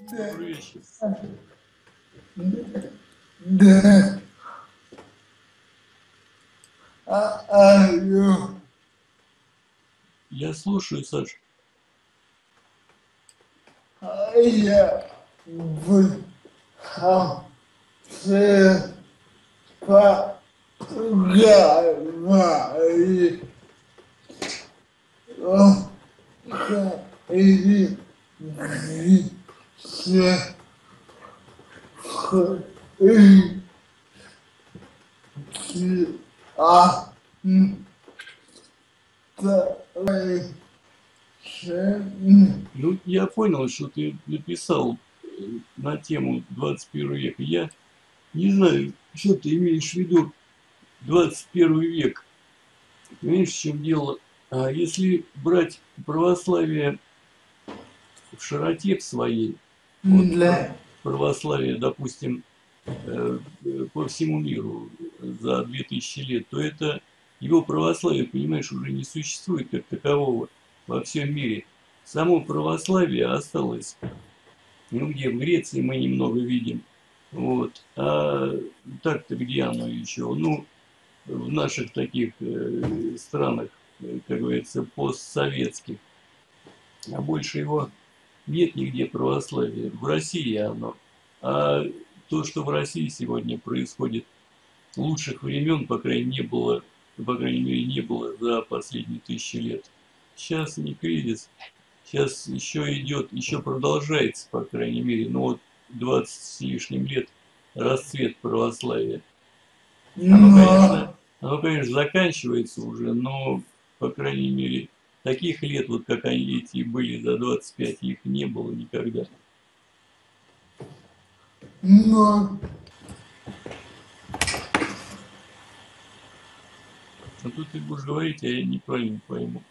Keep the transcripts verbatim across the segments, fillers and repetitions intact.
Добрый вечер. Да. А, алло. Я слушаю, Саша. А я выхожу поговорить. О, или все а давай. Ну, я понял, что ты написал на тему двадцать первого века. Я не знаю, что ты имеешь в виду двадцать первый век. Понимаешь, в чем дело? А если брать православие в широте в своей, вот Для православие, допустим, по всему миру за две тысячи лет, то это его православие, понимаешь, уже не существует как такового во всем мире. Само православие осталось, ну, где в Греции мы немного видим, вот, а так-то где оно еще? Ну, в наших таких э, странах, э, как говорится, постсоветских, а больше его нет нигде православия. В России оно. А то, что в России сегодня происходит, лучших времен, по крайней не было, по крайней мере, не было за последние тысячи лет. Сейчас не кризис, сейчас еще идет, еще продолжается, по крайней мере, ну вот двадцать с лишним лет расцвет православия. Оно, конечно, оно, конечно, заканчивается уже, но, по крайней мере, таких лет, вот как они эти были за двадцать пять, их не было никогда. но А тут ты будешь говорить, а я неправильно пойму.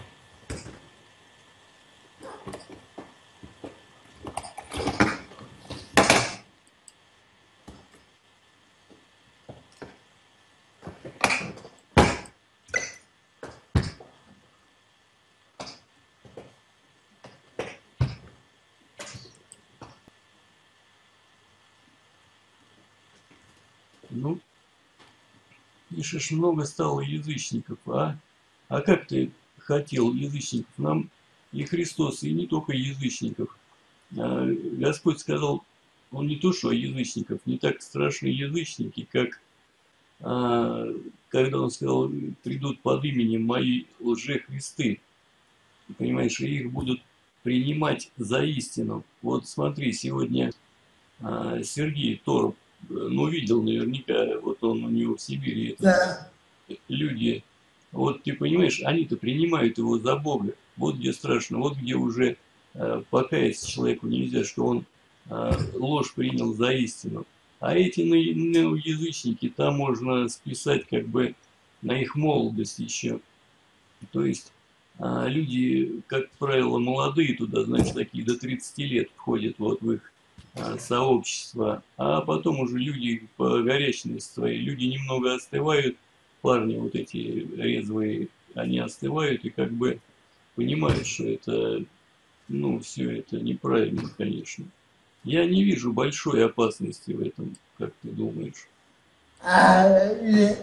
Ну, пишешь, много стало язычников, а? А как ты хотел язычников? Нам и Христос, и не только язычников. А Господь сказал, он не то, что язычников, не так страшны язычники, как а, когда он сказал, придут под именем мои лжехристы. Понимаешь, и их будут принимать за истину. Вот смотри, сегодня а, Сергей Тороп, ну, видел наверняка, вот он у него в Сибири, этот, да. люди, вот ты понимаешь, они-то принимают его за Бога. Вот где страшно, вот где уже э, покаяться человеку нельзя, что он э, ложь принял за истину. А эти ну, язычники, там можно списать как бы на их молодость еще. То есть а, люди, как правило, молодые туда, значит, такие до тридцати лет входят вот в их а, сообщество, а потом уже люди по горячности своей, люди немного остывают, парни вот эти резвые, они остывают и как бы понимают, что это, ну, все это неправильно, конечно. Я не вижу большой опасности в этом, как ты думаешь. А я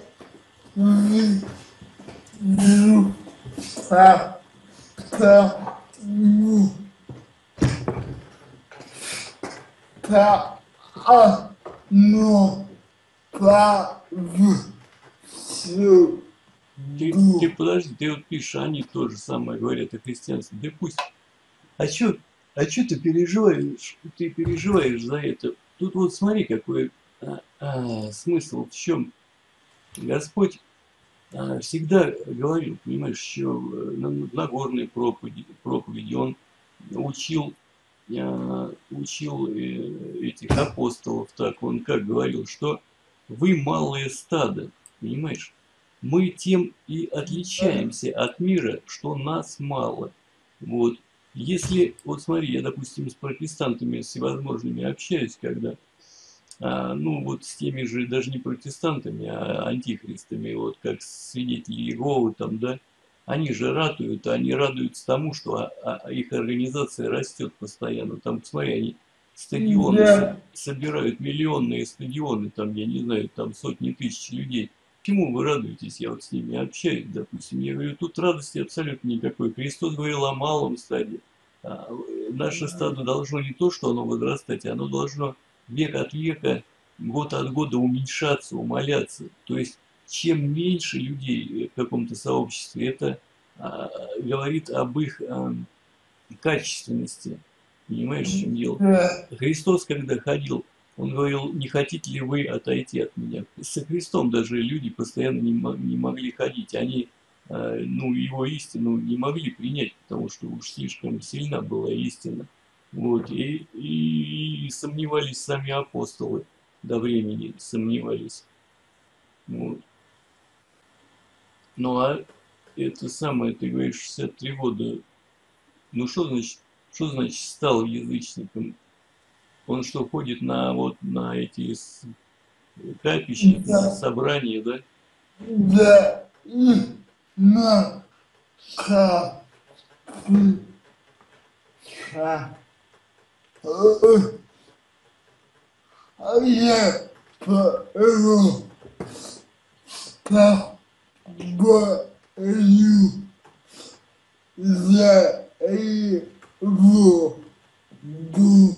вижу по тому, по одно по всю. Ты, ты подожди, ты вот пишешь, они то же самое говорят о христианстве. Да пусть. А чё, а чё ты переживаешь? Ты переживаешь за это? Тут вот смотри, какой а, а, смысл в чем. Господь а, всегда говорил, понимаешь, еще на Нагорной проповеди, проповеди он учил, а, учил э, этих апостолов так, он как говорил, что вы малое стадо, понимаешь? Мы тем и отличаемся от мира, что нас мало. Вот. Если, вот смотри, я, допустим, с протестантами всевозможными общаюсь, когда, а, ну, вот с теми же, даже не протестантами, а антихристами, вот как свидетели Иеговы, там, да, они же радуют, они радуются тому, что а, а, их организация растет постоянно. Там, посмотри, они стадионы со собирают, миллионные стадионы, там, я не знаю, там сотни тысяч людей. Чему вы радуетесь? Я вот с ними общаюсь, допустим. Я говорю, тут радости абсолютно никакой. Христос говорил о малом стаде. А, наше стадо должно не то, что оно возрастать, оно должно век от века, год от года уменьшаться, умаляться. То есть, чем меньше людей в каком-то сообществе, это а, говорит об их а, качественности. Понимаешь, в чем дело? Христос, когда ходил, он говорил, не хотите ли вы отойти от меня? Со Христом даже люди постоянно не, не могли ходить. Они э, ну, его истину не могли принять, потому что уж слишком сильна была истина. Вот, и, и, и сомневались сами апостолы до времени, сомневались. Вот. Ну а это самое, ты говоришь, шестьдесят три года. Ну что значит, что значит стал язычником? Он что, ходит на вот на эти капища, на собрания, да? Да, и на ка, ка, а я пору, как говорю, за его душу.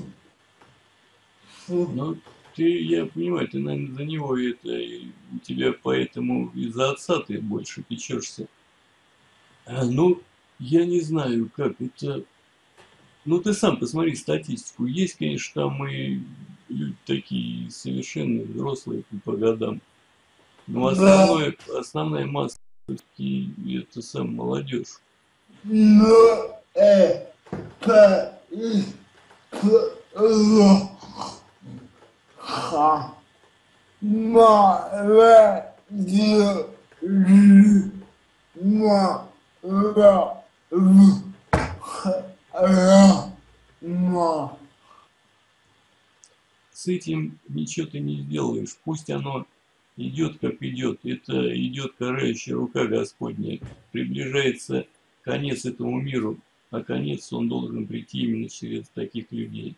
Ну, ты, я понимаю, ты, наверное, за него это, и у тебя поэтому из-за отца ты больше печешься. А, ну, я не знаю, как это... Ну, ты сам посмотри статистику. Есть, конечно, там и люди такие совершенно взрослые по годам. Но основное, основная масса все-таки это сам молодежь. Но это и ха мара ма ра ра ма. С этим ничего ты не сделаешь. Пусть оно идет, как идет. Это идет карающая рука Господня. Приближается конец этому миру, а конец он должен прийти именно через таких людей.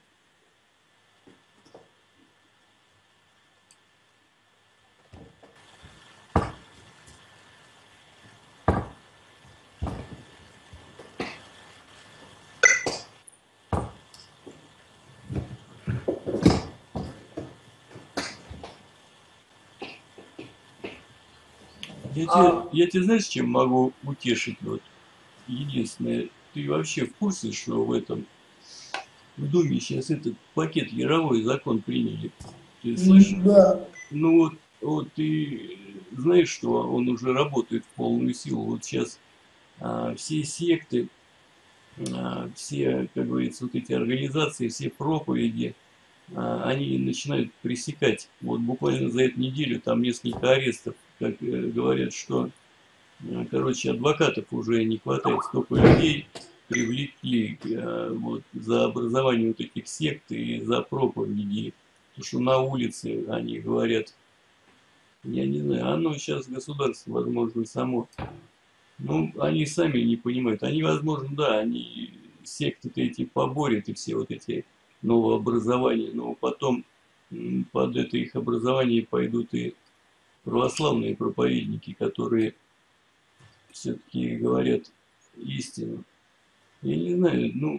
Я тебе, я тебе знаешь, чем могу утешить? Вот единственное, ты вообще в курсе, что в этом в Думе сейчас этот пакет Яровой закон приняли? Ты слышишь? Да. Ну вот, вот ты знаешь, что он уже работает в полную силу. Вот сейчас а, все секты, а, все, как говорится, вот эти организации, все проповеди, а, они начинают пресекать. Вот буквально за эту неделю там несколько арестов, как э, говорят, что, э, короче, адвокатов уже не хватает, столько людей привлекли э, вот, за образование вот этих сект и за проповеди. Потому что на улице они говорят, я не знаю, оно сейчас государство, возможно, само. Ну, они сами не понимают. Они, возможно, да, они секты-то эти поборят и все вот эти новообразования, но потом м, под это их образование пойдут и православные проповедники, которые все-таки говорят истину. Я не знаю, ну,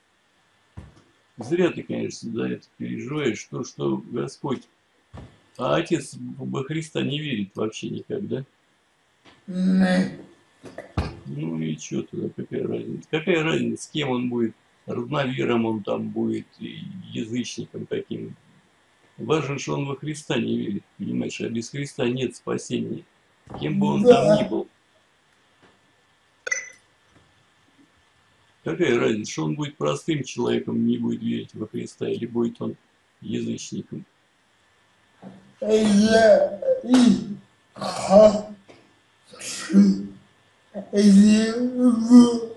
зря ты, конечно, за это переживаешь, то, что Господь... А Отец во Христа не верит вообще никогда. Не. Ну и что тогда, какая разница? Какая разница, с кем он будет? Разновером он там будет, и язычником каким. Важно, что он во Христа не верит, понимаешь, а без Христа нет спасения. Кем бы он там ни был. Какая разница, что он будет простым человеком, не будет верить во Христа, или будет он язычником. Я и хочу его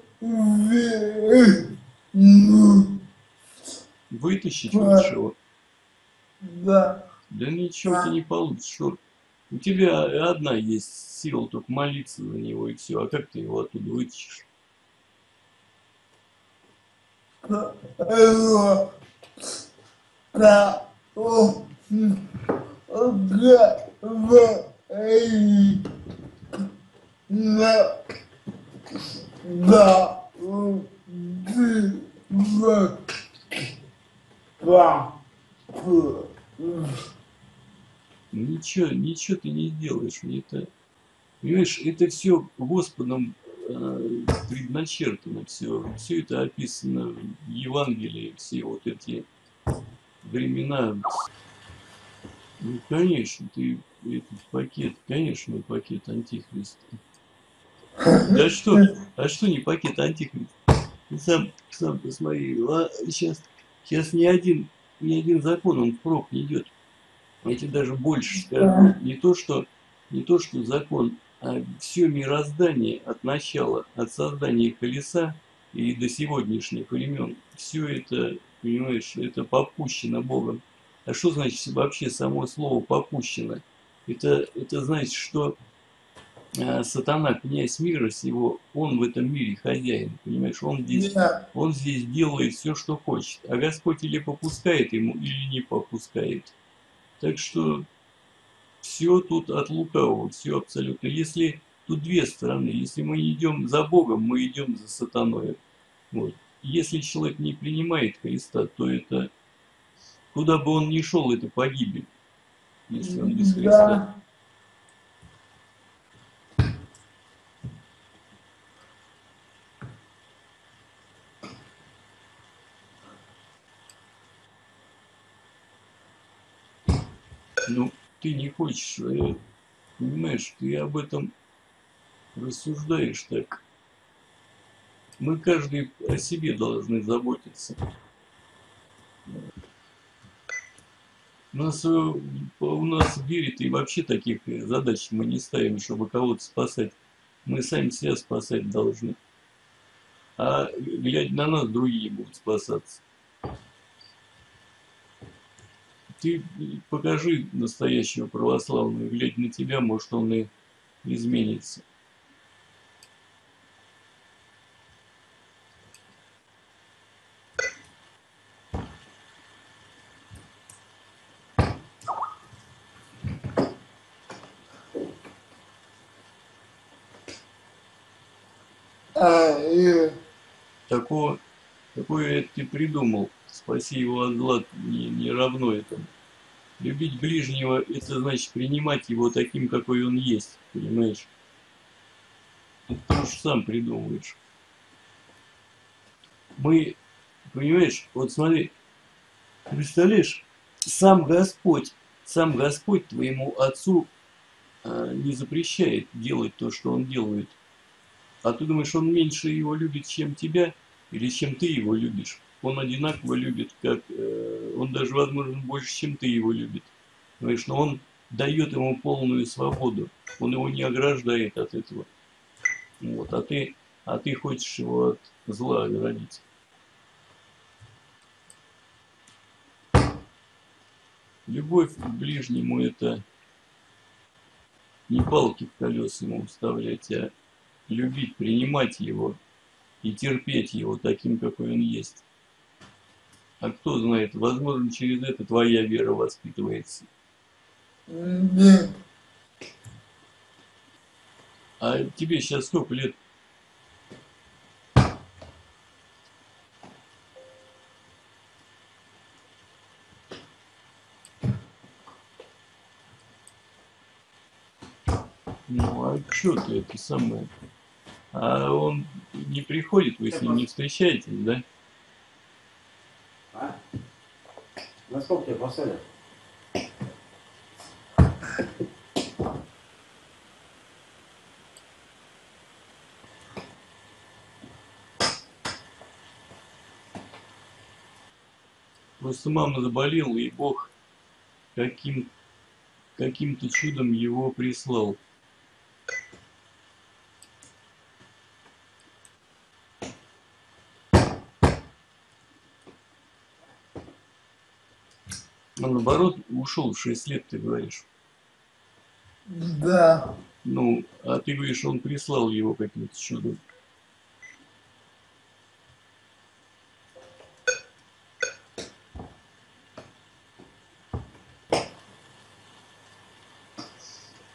верну. Вытащить хочешь его? Да. Да ничего ты не получишь. Что? У тебя одна есть сила, только молиться за него и все. А как ты его оттуда вытащишь? Его да, о, м, г, в, и, н, да, у, д, в, па, п, в. Ничего, ничего ты не сделаешь. Это, понимаешь, это все Господом э, предначертано, все, все это описано в Евангелии, все вот эти времена. Ну, конечно, ты этот пакет, конечно, пакет антихриста. Да что, а что не пакет антихриста? Ты сам, сам посмотри, а сейчас, сейчас ни один, ни один закон, он впрок не идет. Я тебе даже больше скажу, Да, не то, что, не то, что закон, а все мироздание от начала, от создания колеса и до сегодняшних времен, все это, понимаешь, это попущено Богом. А что значит вообще само слово попущено? Это, это значит, что а, сатана, князь мира сего, он в этом мире хозяин, понимаешь, он здесь, да, он здесь делает все, что хочет, а Господь или попускает ему, или не попускает. Так что все тут от лукавого, все абсолютно. Если тут две стороны, если мы идем за Богом, мы идем за сатаной. Вот. Если человек не принимает Христа, то это, куда бы он ни шел, это погибель, если он без Христа. да, Ну, ты не хочешь, э, понимаешь, ты об этом рассуждаешь так. Мы каждый о себе должны заботиться. У нас, э, у нас в вере и вообще таких задач мы не ставим, чтобы кого-то спасать. Мы сами себя спасать должны. А глядя на нас, другие будут спасаться. Ты покажи настоящего православного, глядя на тебя, может он и изменится. а, и, Такого, такое ты придумал. Спаси его от зла не, не равно этому. Любить ближнего, это значит принимать его таким, какой он есть, понимаешь? Это ты уж сам придумываешь. Мы, понимаешь, вот смотри, представляешь, сам Господь, сам Господь твоему отцу а, не запрещает делать то, что он делает. А ты думаешь, он меньше его любит, чем тебя, или чем ты его любишь? Он одинаково любит, как э, он даже, возможно, больше, чем ты его любит. Понимаешь, но он дает ему полную свободу. Он его не ограждает от этого. Вот, а ты, а ты хочешь его от зла оградить. Любовь к ближнему это не палки в колеса ему вставлять, а любить, принимать его и терпеть его таким, какой он есть. А кто знает, возможно, через это твоя вера воспитывается. да, А тебе сейчас сколько лет? Ну, а что ты это самое? А он не приходит, вы с ним не встречаетесь, да? А? На сколько тебя посадят? Просто мама заболела, и Бог каким, каким-то чудом его прислал. А наоборот, ушел в шесть лет, ты говоришь. да, Ну, а ты говоришь, он прислал его каким-то чудом.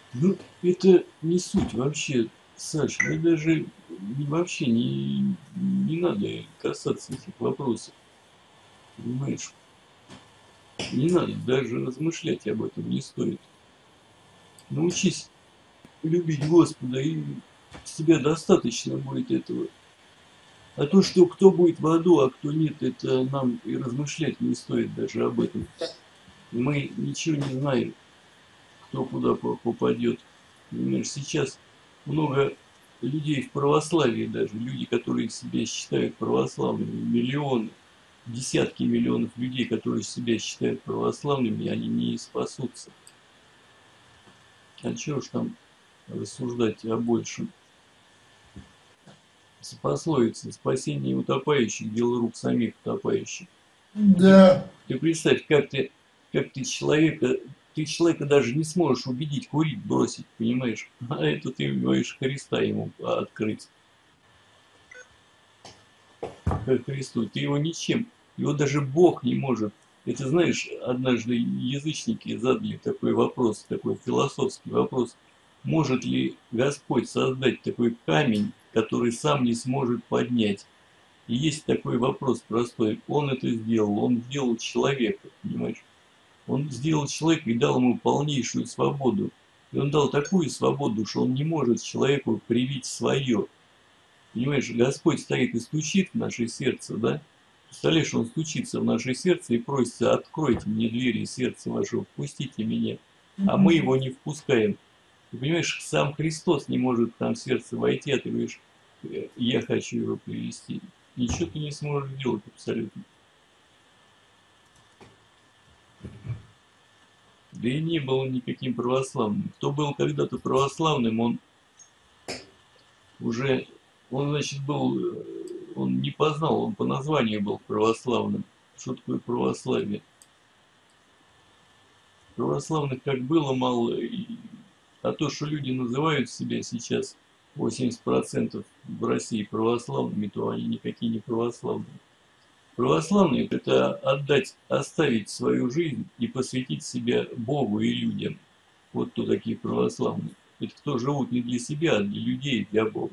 Ну, это не суть вообще, Саш, да даже не- вообще не, не надо касаться этих вопросов, понимаешь? Не надо даже размышлять об этом, не стоит. Научись любить Господа, и с тебя достаточно будет этого. А то, что кто будет в аду, а кто нет, это нам и размышлять не стоит даже об этом. Мы ничего не знаем, кто куда попадет. Понимаешь, сейчас много людей в православии даже, люди, которые себя считают православными, миллионы, десятки миллионов людей, которые себя считают православными, они не спасутся. А чего ж там рассуждать о большем? Пословица: спасение утопающих — дело рук самих утопающих. Ты, Да. ты представь, как ты, как ты человека, ты человека даже не сможешь убедить курить бросить, понимаешь? А это ты говоришь Христа ему открыть, как Христу. Ты его ничем, его даже Бог не может. Это знаешь, однажды язычники задали такой вопрос, такой философский вопрос. Может ли Господь создать такой камень, который сам не сможет поднять? И есть такой вопрос простой. Он это сделал, он сделал человека, понимаешь? Он сделал человека и дал ему полнейшую свободу. И он дал такую свободу, что он не может человеку привить свое. Понимаешь, Господь стоит и стучит в наше сердце, да? Представляешь, Он стучится в наше сердце и просится: откройте мне двери сердца вашего, впустите меня. А мы его не впускаем. Ты понимаешь, сам Христос не может там в сердце войти, а ты говоришь: я хочу его привести. Ничего ты не сможешь сделать абсолютно. Да и не был он никаким православным. Кто был когда-то православным, он уже, он, значит, был, он не познал, он по названию был православным. Что такое православие? Православных как было мало, и... а то, что люди называют себя сейчас восемьдесят процентов в России православными, то они никакие не православные. Православные – это отдать, оставить свою жизнь и посвятить себя Богу и людям. Вот кто такие православные. Это кто живут не для себя, а для людей, для Бога.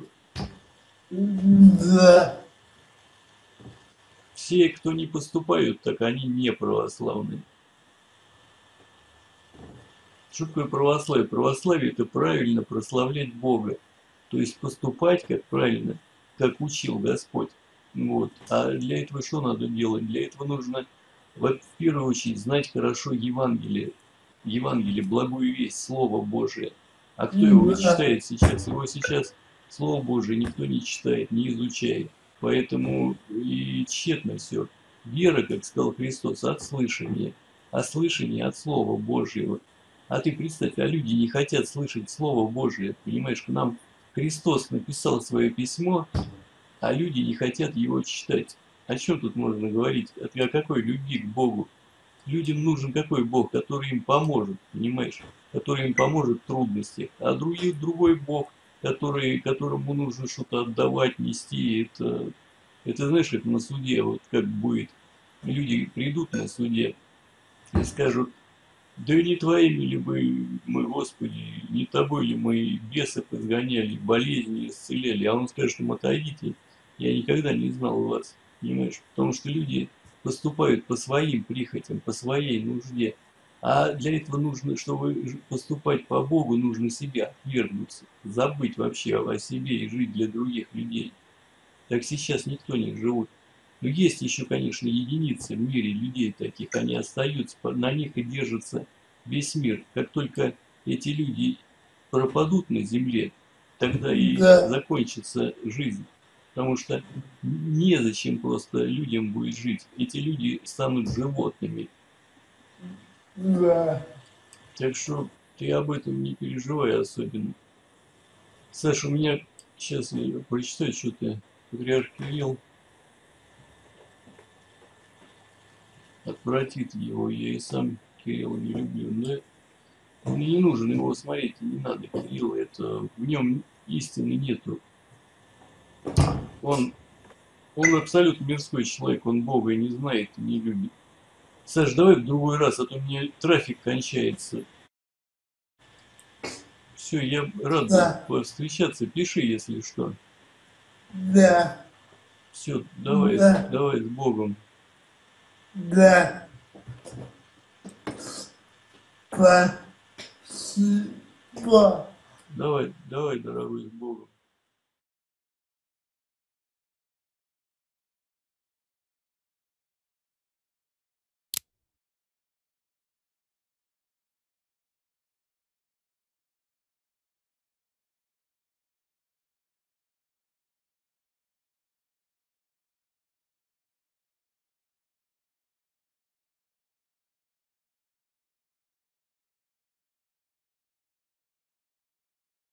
Да. Все, кто не поступают так, они не православные. Что такое православие? Православие – это правильно прославлять Бога. То есть поступать как правильно, как учил Господь. Вот. А для этого что надо делать? Для этого нужно, в первую очередь, знать хорошо Евангелие. Евангелие, благую весть, Слово Божие. А кто его читает сейчас? Его сейчас, Слово Божие, никто не читает, не изучает. Поэтому и тщетно все. Вера, как сказал Христос, от слышания, а слышание от Слова Божьего. А ты представь, а люди не хотят слышать Слово Божие. Понимаешь, к нам Христос написал свое письмо, а люди не хотят его читать. О чем тут можно говорить? О какой любви к Богу? Людям нужен какой Бог, который им поможет, понимаешь? Который им поможет в трудностях. А другой, другой Бог, который, которому нужно что-то отдавать, нести, это, это знаешь, это на суде, вот как будет. Люди придут на суде и скажут: да не твоими ли мы, мы, Господи, не тобой ли мы бесов изгоняли, болезни исцеляли? А он скажет им: отойдите, я никогда не знал вас, понимаешь? Потому что люди поступают по своим прихотям, по своей нужде. А для этого нужно, чтобы поступать по Богу, нужно себя отвергнуться, забыть вообще о себе и жить для других людей. Так сейчас никто не живет. Но есть еще, конечно, единицы в мире людей таких, они остаются, на них и держится весь мир. Как только эти люди пропадут на земле, тогда и Да. закончится жизнь. Потому что незачем просто людям будет жить. Эти люди станут животными. Да. Так что ты об этом не переживай особенно. Саша, у меня сейчас я прочитаю что-то. Патриарх Кирилл. Отвратит его, я и сам Кирилла не люблю, но мне не нужен его смотреть, не надо Кирилла, это в нем истины нету. Он, он абсолютно мирской человек, он Бога и не знает, и не любит. Саш, давай в другой раз, а то у меня трафик кончается. Все, я рад Да. повстречаться. Пиши, если что. Да. Все, давай, Да. давай с Богом. Да. Спасибо. Давай, давай, дорогой, с Богом.